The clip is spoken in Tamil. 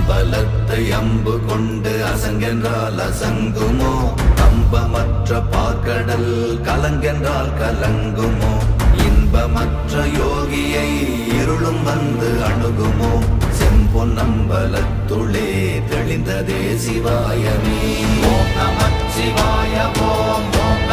அம்பலத்தை அம்பு கொண்டு அசங்கென்றால் அசங்குமோ? கம்பமற்ற பார்க்கடல் கலங்கென்றால் கலங்குமோ? இன்பமற்ற யோகியை இருளும் வந்து அணுகுமோ? செம்பொன்னம்பலத்துளே தெளிந்ததே சிவாயமே. ஓம் நமச்சிவாய ஓம் ஓம்